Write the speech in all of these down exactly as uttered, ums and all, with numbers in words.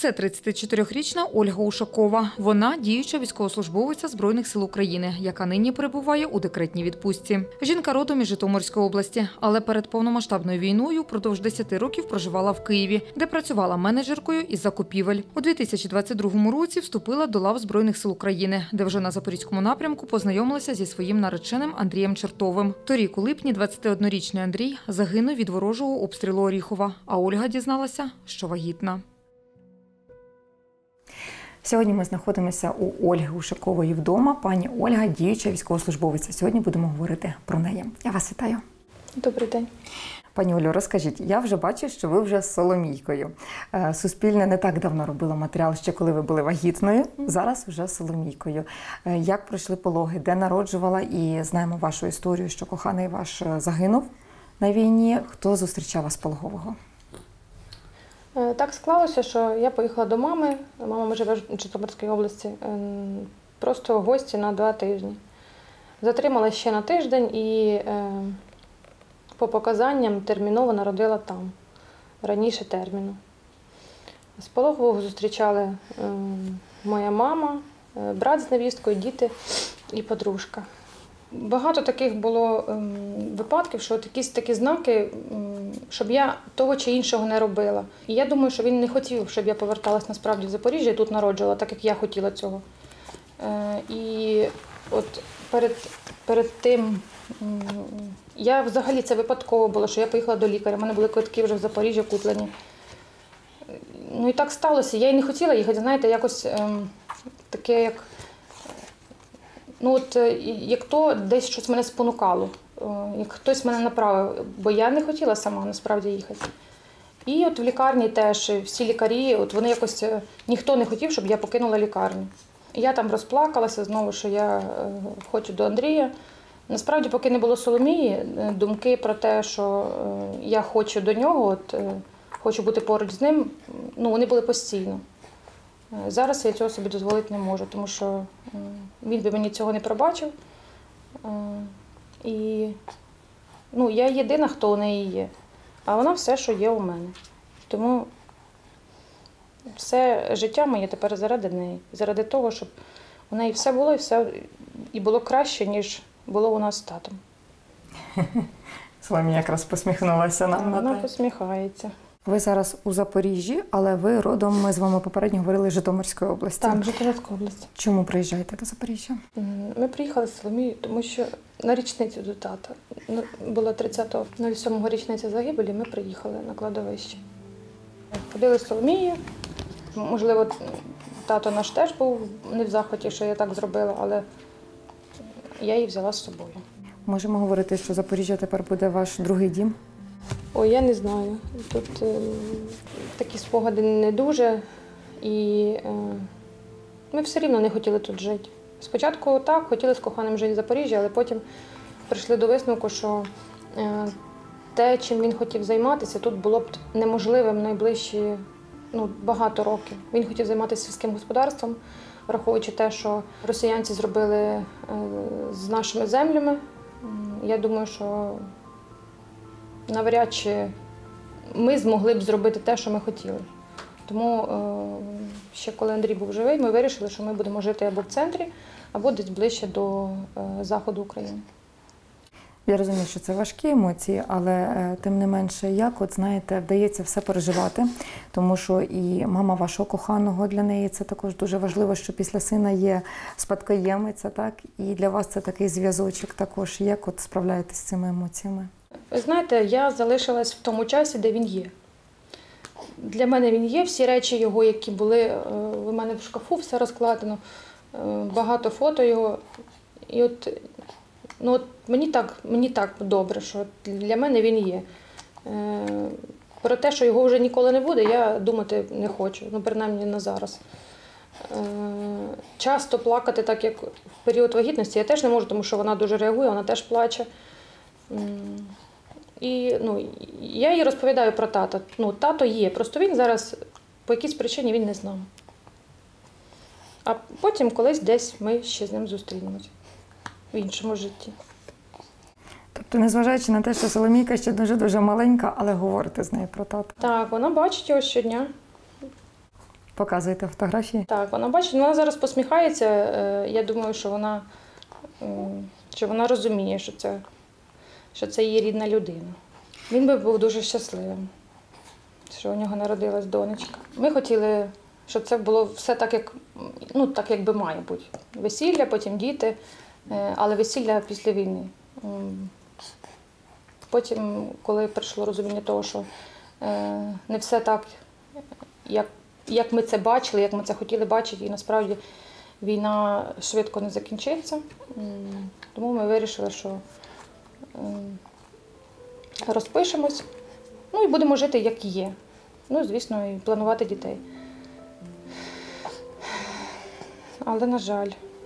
Це тридцятичотирирічна Ольга Ушакова. Вона – діюча військовослужбовиця Збройних сил України, яка нині перебуває у декретній відпустці. Жінка родом із Житомирської області, але перед повномасштабною війною впродовж десяти років проживала в Києві, де працювала менеджеркою із закупівель. У дві тисячі двадцять другому році вступила до лав Збройних сил України, де вже на Запорізькому напрямку познайомилася зі своїм нареченим Андрієм Чертовим. Торік у липні двадцятиоднорічний Андрій загинув від ворожого обстрілу Оріхова, а Ольга дізналася, що вагітна. Сьогодні ми знаходимося у Ольги Ушакової вдома. Пані Ольга – діюча військовослужбовиця. Сьогодні будемо говорити про неї. Я вас вітаю. Добрий день. Пані Олю, розкажіть, я вже бачу, що ви вже з Соломійкою. Суспільне не так давно робило матеріал, ще коли ви були вагітною, зараз вже з Соломійкою. Як пройшли пологи, де народжувала, і знаємо вашу історію, що коханий ваш загинув на війні. Хто зустрічав вас пологового? Так склалося, що я поїхала до мами. Мама живе в Житомирській області. Просто в гості на два тижні. Затрималася ще на тиждень і по показанням терміново народила там, раніше терміну. З пологового зустрічали моя мама, брат з невісткою, діти і подружка. Багато таких було ем, випадків, що от якісь такі знаки, ем, щоб я того чи іншого не робила. І я думаю, що він не хотів, щоб я поверталась насправді в Запоріжжя і тут народжувала, так як я хотіла цього. Е, і от перед, перед тим, ем, я взагалі це випадково було, що я поїхала до лікаря, у мене були квитки вже в Запоріжжя куплені. Ну і так сталося, я і не хотіла їхати, знаєте, якось ем, таке як... Ну от, як то десь щось мене спонукало, як хтось мене направив, бо я не хотіла сама насправді їхати. І от в лікарні теж всі лікарі, от вони якось, ніхто не хотів, щоб я покинула лікарню. І я там розплакалася знову, що я хочу до Андрія. Насправді, поки не було Соломії, думки про те, що я хочу до нього, от, хочу бути поруч з ним, ну вони були постійно. Зараз я цього собі дозволити не можу, тому що він би мені цього не пробачив. І ну, я єдина, хто у неї є, а вона все, що є у мене. Тому все життя моє тепер заради неї, заради того, щоб у неї все було і все і було краще, ніж було у нас з татом. Соломія якраз посміхнулася нам. Вона посміхається. Ви зараз у Запоріжжі, але ви родом, ми з вами попередньо говорили, з Житомирської області. Так, Житомирської області. Чому приїжджаєте до Запоріжжя? Ми приїхали з Соломією, тому що на річницю до тата. Було тридцятого сьомого річниця загибелі, ми приїхали на кладовище. Ходили з Соломією. Можливо, тато наш теж був не в захваті, що я так зробила, але я її взяла з собою. Можемо говорити, що Запоріжжя тепер буде ваш другий дім? Ой, я не знаю. Тут е, такі спогади не дуже, і е, ми все рівно не хотіли тут жити. Спочатку так, хотіли з коханим жити в Запоріжжі, але потім прийшли до висновку, що е, те, чим він хотів займатися, тут було б неможливим найближчі ну, багато років. Він хотів займатися сільським господарством, враховуючи те, що росіянці зробили е, з нашими землями. Я думаю, що навряд чи ми змогли б зробити те, що ми хотіли. Тому ще коли Андрій був живий, ми вирішили, що ми будемо жити або в центрі, або десь ближче до заходу України. Я розумію, що це важкі емоції, але тим не менше, як, от знаєте, вдається все переживати, тому що і мама вашого коханого, для неї це також дуже важливо, що після сина є спадкоємиця, так? І для вас це такий зв'язочок також. Як от справляєтесь з цими емоціями? Ви знаєте, я залишилась в тому часі, де він є. Для мене він є, всі речі його, які були у мене в шкафу, все розкладено, багато фото його. І от, ну, от мені так, мені так добре, що для мене він є. Про те, що його вже ніколи не буде, я думати не хочу, ну, принаймні на зараз. Часто плакати, так як в період вагітності, я теж не можу, тому що вона дуже реагує, вона теж плаче. І ну, я їй розповідаю про тата. Ну, тато є, просто він зараз по якійсь причині він не знав. А потім колись десь ми ще з ним зустрінемось в іншому житті. Тобто, незважаючи на те, що Соломійка ще дуже-дуже маленька, але говорите з нею про тата? Так, вона бачить його щодня. Показуєте фотографії? Так, вона бачить, вона зараз посміхається. е, Я думаю, що вона, м, що вона розуміє, що це, що це її рідна людина. Він би був дуже щасливим, що у нього народилась донечка. Ми хотіли, щоб це було все так, як, ну, так, як би має бути. Весілля, потім діти, е, але весілля після війни. М, Потім, коли прийшло розуміння того, що е, не все так, як, як ми це бачили, як ми це хотіли бачити, і насправді війна швидко не закінчиться. М, Тому ми вирішили, що е, розпишемось, ну і будемо жити, як є. Ну, звісно, і планувати дітей. Але, на жаль,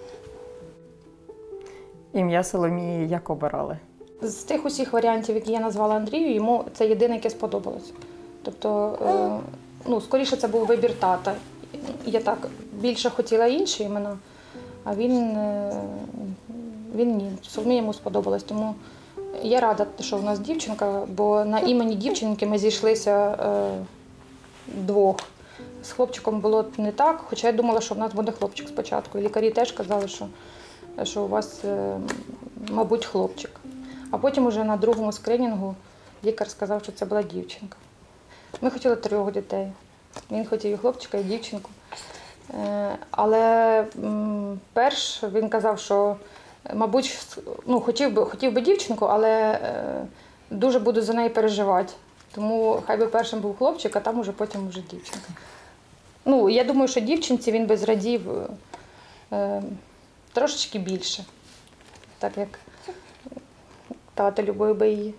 Ім'я Соломії як обирали? з тих усіх варіантів, які я назвала Андрію, йому це єдине, яке сподобалось. Тобто, е, ну, скоріше це був вибір тата. Я так більше хотіла інші імена, а він, е, він ні. Соломія йому сподобалось. Тому я рада, що в нас дівчинка, бо на імені дівчинки ми зійшлися е, двох. З хлопчиком було не так, хоча я думала, що в нас буде хлопчик спочатку. І лікарі теж казали, що, що у вас, е, мабуть, хлопчик. А потім уже на другому скринінгу лікар сказав, що це була дівчинка. Ми хотіли трьох дітей. Він хотів і хлопчика, і дівчинку. Е, Але м, перш він казав, що, мабуть, ну, хотів би, хотів би дівчинку, але е, дуже буду за неї переживати. Тому хай би першим був хлопчик, а там уже потім вже дівчинка. Ну, я думаю, що дівчинці він би зрадів е, трошечки більше, так як тато любив би її.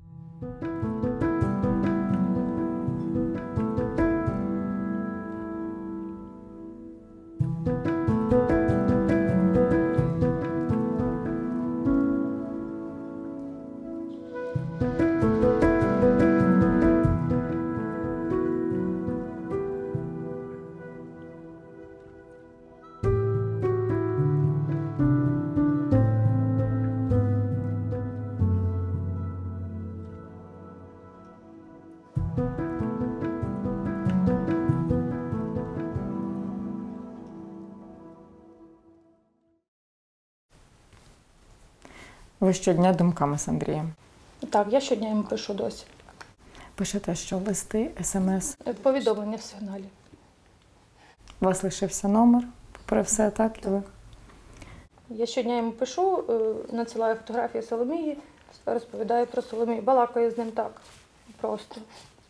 Ви щодня думками з Андрієм? Так, я щодня йому пишу досі. Пишете, що листи, смс. Повідомлення в сигналі. У вас лишився номер, попри все, так? І ви? Я щодня йому пишу, е, надсилаю фотографії Соломії, розповідаю про Соломію, балакаю з ним так просто.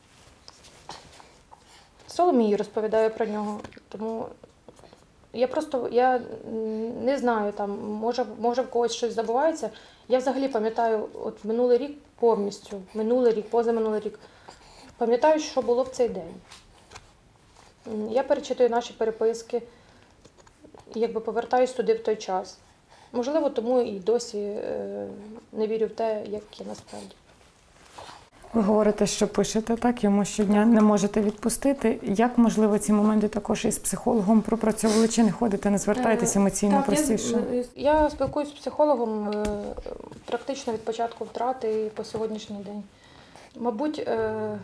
Соломії розповідаю про нього, тому я просто, я м, не знаю, там, може, може в когось щось забувається. Я взагалі пам'ятаю, от минулий рік повністю, минулий рік, позаминулий рік, пам'ятаю, що було в цей день. М, Я перечитую наші переписки, і якби повертаюсь туди в той час. Можливо, тому і досі е, не вірю в те, як є насправді. Ви говорите, що пишете так, йому щодня не можете відпустити. Як, можливо, ці моменти також із психологом пропрацьовували, чи не ходите, не звертаєтесь емоційно Так, простіше? Я, я спілкуюся з психологом е, практично від початку втрати і по сьогоднішній день. Мабуть, е,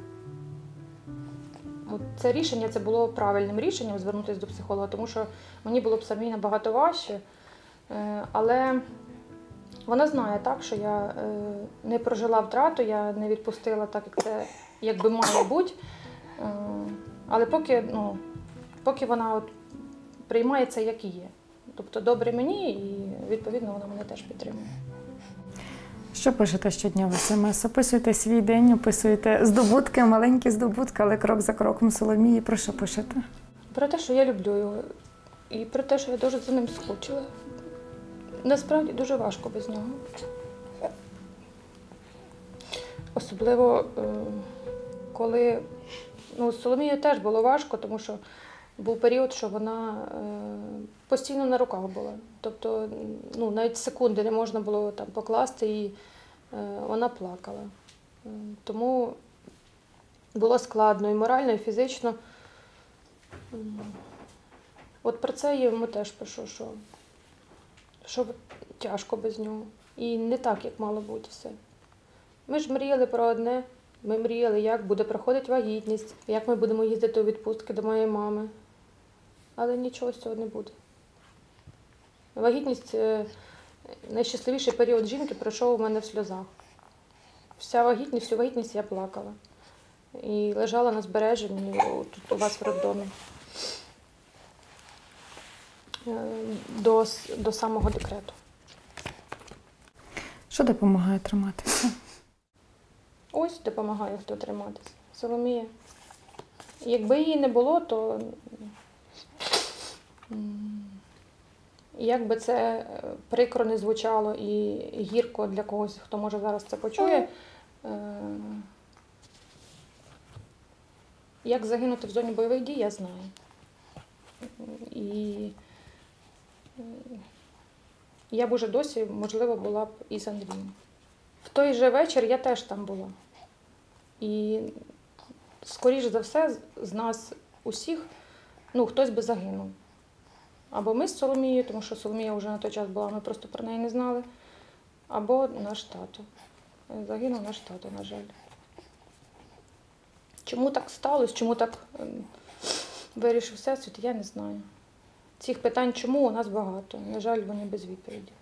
от це рішення це було правильним рішенням звернутися до психолога, тому що мені було б самі набагато важче. Е, але вона знає так, що я е, не прожила втрату, я не відпустила так, як це якби має бути. Е, але поки, ну, поки вона от приймає це, як і є. Тобто добре мені і, відповідно, вона мене теж підтримує. Що пишете щодня в смс? Описуєте свій день, описуєте здобутки, маленькі здобутки, але крок за кроком Соломії. Про що пишете? Про те, що я люблю його, і про те, що я дуже за ним скучила. Насправді дуже важко без нього. Особливо, е, коли, ну, з Соломією теж було важко, тому що був період, що вона е, постійно на руках була. Тобто, ну, навіть секунди не можна було там покласти, і е, вона плакала. Е, Тому було складно і морально, і фізично. Е, От про це я йому теж пишу, що, що тяжко без нього. І не так, як мало бути все. Ми ж мріяли про одне, Ми мріяли, як буде проходити вагітність, як ми будемо їздити у відпустки до моєї мами. Але нічого з цього не буде. Вагітність, е, найщасливіший період жінки пройшов у мене в сльозах. Вся вагітність, всю вагітність я плакала. І лежала на збереженні тут у вас в роддомі. Е, До, с- до самого декрету. Що допомагає триматися? Ось допомагає хто триматися. Соломія. Якби її не було, то м, як би це прикро не звучало і гірко для когось, хто може зараз це почує, е, як загинути в зоні бойових дій, я знаю. І е, я б уже досі, можливо, була б і з Андрієм. В той же вечір я теж там була. І, скоріш за все, з- з нас усіх, ну, хтось би загинув. Або ми з Соломією, тому що Соломія вже на той час була, ми просто про неї не знали, або наш тато. Загинув наш тато, на жаль. Чому так сталося, чому так ем, вирішив Всесвіт, я не знаю. Цих питань чому у нас багато. На жаль, вони без відповіді.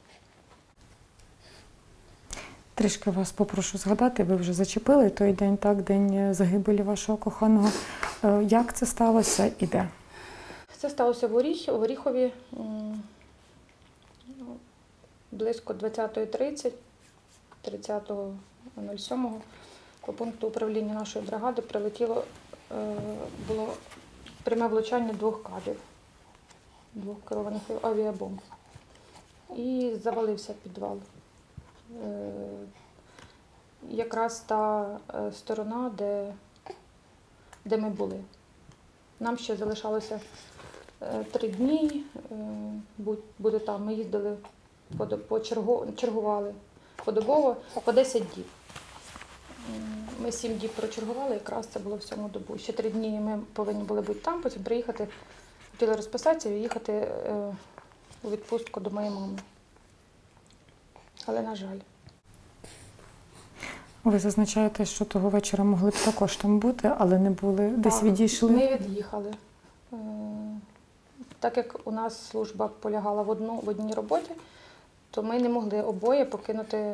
Трішки вас попрошу згадати, ви вже зачепили той день, так, день загибелі вашого коханого. Е, Як це сталося і де? Це сталося в Оріх, в Оріхові м, ну, близько двадцята тридцять, тридцятого сьомого по пункту управління нашої бригади прилетіло, е, було пряме влучання двох кабів, двох керованих авіабомб. І завалився підвал. Е, Якраз та е, сторона, де, де ми були. Нам ще залишалося е, три дні е, будь- буде там. Ми їздили, по, по чергу, чергували подобово по десять діб. М, Ми сім діб прочергували, якраз це було в сьому добу. Ще три дні ми повинні були бути там, потім приїхати, хотіли розписатися і їхати е, у відпустку до моєї мами. Але, на жаль. Ви зазначаєте, що того вечора могли б також там бути, але не були, десь Так, відійшли. Ми від'їхали. Е, Так як у нас служба полягала в, одну, в одній роботі, то ми не могли обоє покинути е,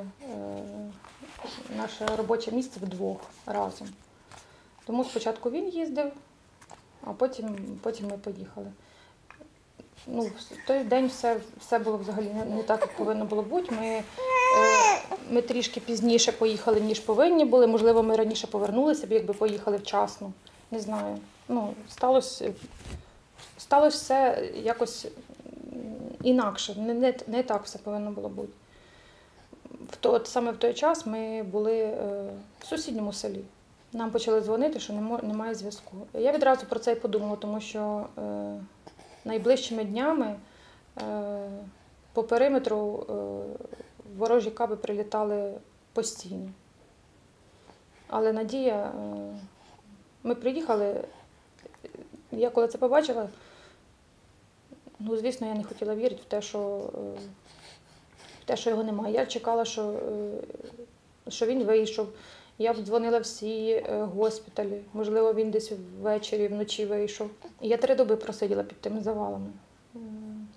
наше робоче місце вдвох разом. Тому спочатку він їздив, а потім, потім ми поїхали. Ну, в той день все, все було взагалі не, не так, як повинно було бути. Ми, е, ми трішки пізніше поїхали, ніж повинні були. Можливо, ми раніше повернулися б, якби поїхали вчасно. Не знаю. Ну, сталося, сталося все якось інакше. Не, не, не так все повинно було бути. В то, от саме в той час ми були е, в сусідньому селі. Нам почали дзвонити, що немо- немає зв'язку. Я відразу про це і подумала, тому що е, найближчими днями е, по периметру е, ворожі каби прилітали постійно. Але надія, е, ми приїхали, я коли це побачила, ну, звісно, я не хотіла вірити в те, що, е, в те, що його немає. Я чекала, що, е, що він вийшов. Я дзвонила всі е, госпіталі, можливо, він десь ввечері, вночі вийшов. Я три доби просиділа під тими завалами. М.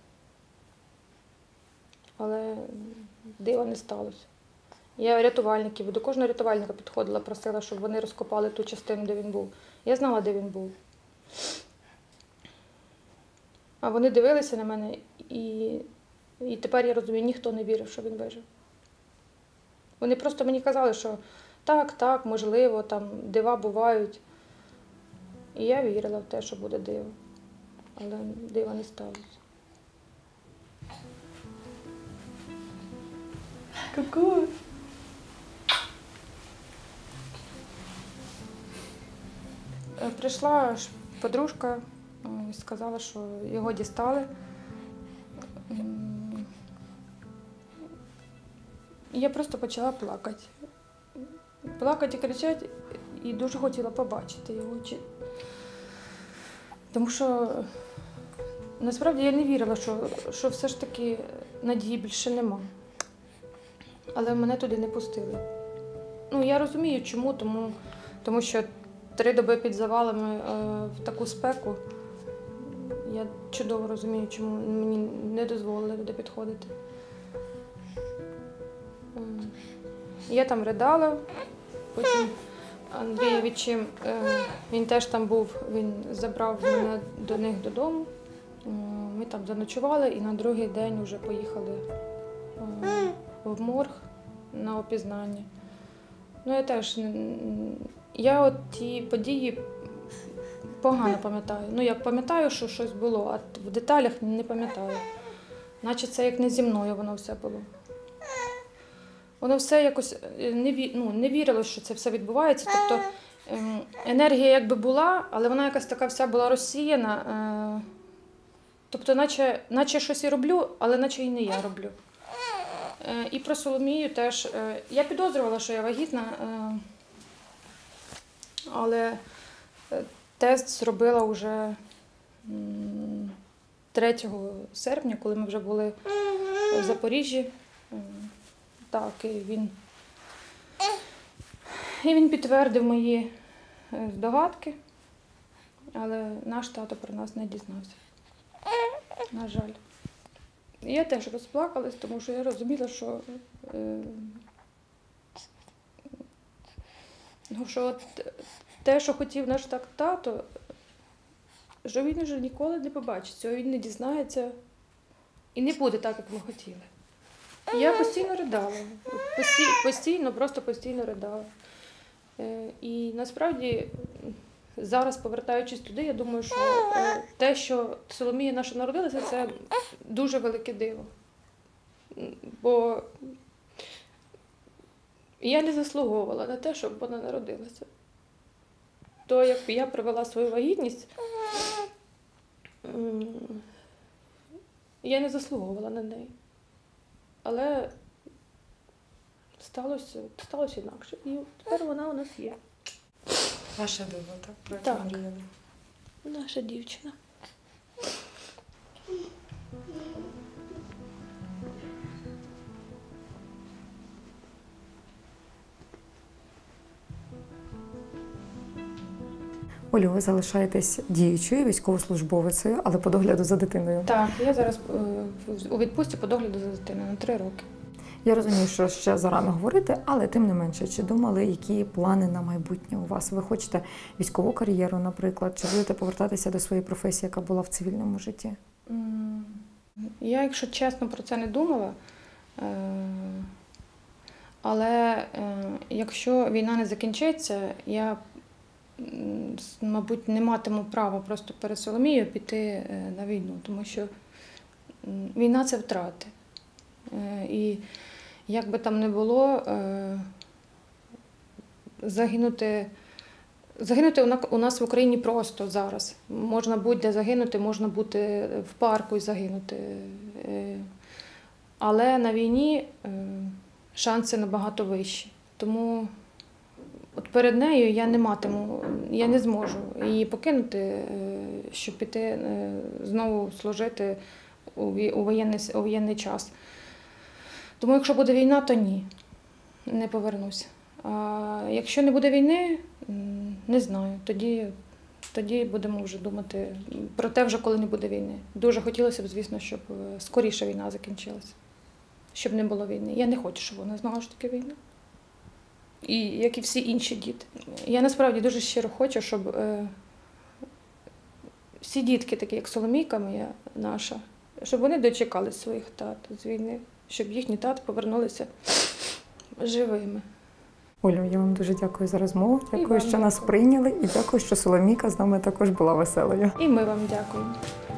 Але дива не сталося. Я рятувальників, до кожного рятувальника підходила, просила, щоб вони розкопали ту частину, де він був. Я знала, де він був. А вони дивилися на мене, і, і тепер я розумію, ніхто не вірив, що він вижив. Вони просто мені казали, що так, так, можливо, там дива бувають. І я вірила в те, що буде диво. Але дива не сталося. Какую? Е, Прийшла ж подружка е, і сказала, що його дістали. М, і Я просто почала плакати. Плакати і кричати, і дуже хотіла побачити його очі. Тому що насправді я не вірила, що, що все ж таки надії більше нема. Але мене туди не пустили. Ну, я розумію, чому, тому Тому що три доби під завалами е, в таку спеку, я чудово розумію, чому мені не дозволили туди підходити. Е, Я там ридала, потім Андрій відчим, е, він теж там був, він забрав мене до них додому. Е, Ми там заночували і на другий день вже поїхали е, в морг на опізнання. Ну, я теж, н- я от ті події погано пам'ятаю. Ну, як пам'ятаю, що щось було, а в деталях не пам'ятаю. Наче це як не зі мною воно все було. Воно все якось не, ві... ну, не вірило, що це все відбувається. Тобто ем, енергія якби була, але вона якась така вся була розсіяна. Е... Тобто, наче, наче щось і роблю, але наче і не я роблю. Е... І про Соломію теж. Е... Я підозрювала, що я вагітна, е... але тест зробила вже м, третього серпня, коли ми вже були в Запоріжжі. Е... Так, і він, і він підтвердив мої е, здогадки, але наш тато про нас не дізнався. На жаль. І я теж розплакалась, тому що я розуміла, що, е, ну, що от те, що хотів наш так тато, що він вже ніколи не побачить цього, він не дізнається і не буде так, як ми хотіли. Я постійно ридала, постійно, постійно, просто постійно ридала. Е, І насправді, зараз, повертаючись туди, я думаю, що е, те, що Соломія наша народилася, це дуже велике диво. Бо я не заслуговувала на те, щоб вона народилася. То, як я провела свою вагітність, м, я не заслуговувала на неї. Але сталося, сталося інакше. І тепер вона у нас є. Ваше диво, так? Про яке Так. мріяли. Наша дівчина. Олю, ви залишаєтесь діючою військовослужбовицею, але по догляду за дитиною. Так, я зараз е, в- у відпустці по догляду за дитиною на три роки. Я розумію, що ще зарано говорити, але тим не менше, чи думали, які плани на майбутнє у вас? Ви хочете військову кар'єру, наприклад, чи будете повертатися до своєї професії, яка була в цивільному житті? М, Я, якщо чесно, про це не думала. Е, Але е, якщо війна не закінчиться, я, м, с- мабуть, не матиму права просто перед Соломією піти е, на війну, тому що м, війна – це втрати. Е, І як би там не було, е, загинути, загинути у на- у нас в Україні просто зараз. Можна будь-де загинути, можна бути в парку і загинути. Е, Але на війні е, шанси набагато вищі. Тому от перед нею я не матиму, я не зможу її покинути, е, щоб піти е, знову служити у вій- у воєнний, с- у воєнний час. Тому якщо буде війна, то ні, не повернуся. А якщо не буде війни, м, не знаю, тоді, тоді будемо вже думати про те, вже коли не буде війни. Дуже хотілося б, звісно, щоб е, скоріше війна закінчилася, щоб не було війни. Я не хочу, щоб вона знала, що таке війна. І як і всі інші діти. Я насправді дуже щиро хочу, щоб е, всі дітки, такі як Соломійка моя наша, щоб вони дочекались своїх тат з війни, щоб їхні тати повернулися живими. Олю, я вам дуже дякую за розмову, дякую, вам що нас дякую. прийняли, і дякую, що Соломійка з нами також була веселою. І ми вам дякуємо.